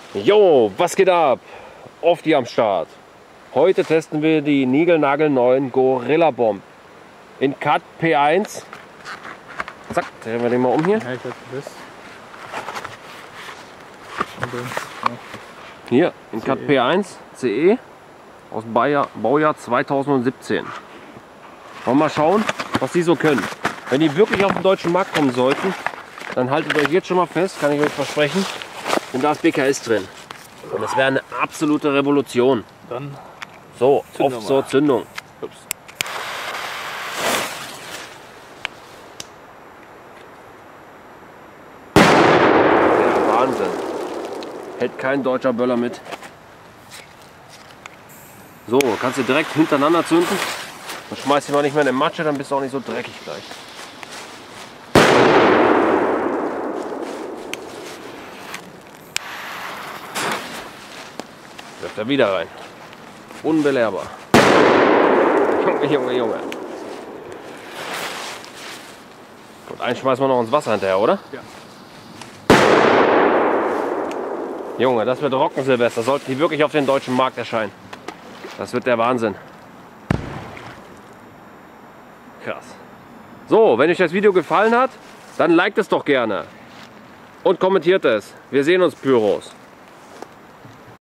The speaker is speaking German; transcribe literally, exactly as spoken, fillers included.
Jo, was geht ab? Ofti am Start. Heute testen wir die niegelnagelneuen Gorilla Bomb in Cut P eins. Zack, drehen wir den mal um hier. Ja, ich hab das. Hier in Cut P eins C E aus Bayer, Baujahr zweitausendsiebzehn. Wollen wir mal schauen, was die so können. Wenn die wirklich auf den deutschen Markt kommen sollten, dann haltet euch jetzt schon mal fest, kann ich euch versprechen, denn da ist B K S drin. Und das wäre eine absolute Revolution. Dann So, Zündung auf zur mal. Zündung. ups. Der Wahnsinn. Hält kein deutscher Böller mit. So, kannst du direkt hintereinander zünden. Dann schmeißt du mal nicht mehr in die Matsche, dann bist du auch nicht so dreckig gleich. Wirft er wieder rein. Unbelehrbar. Junge, Junge, Junge. Gut, einen schmeißen wir noch ins Wasser hinterher, oder? Ja. Junge, das wird Rockensilvester. Sollten die wirklich auf den deutschen Markt erscheinen. Das wird der Wahnsinn. Krass. So, wenn euch das Video gefallen hat, dann liked es doch gerne. Und kommentiert es. Wir sehen uns, Pyros.